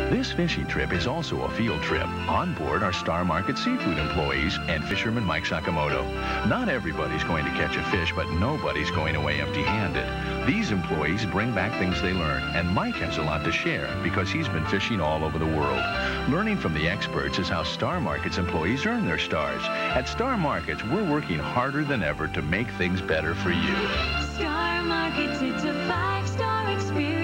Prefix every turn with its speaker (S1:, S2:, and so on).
S1: This fishing trip is also a field trip. On board are Star Market Seafood employees and fisherman Mike Sakamoto. Not everybody's going to catch a fish, but nobody's going away empty-handed. These employees bring back things they learn, and Mike has a lot to share because he's been fishing all over the world. Learning from the experts is how Star Market's employees earn their stars. At Star Markets, we're working harder than ever to make things better for you.
S2: Star Markets, it's a 5-star experience.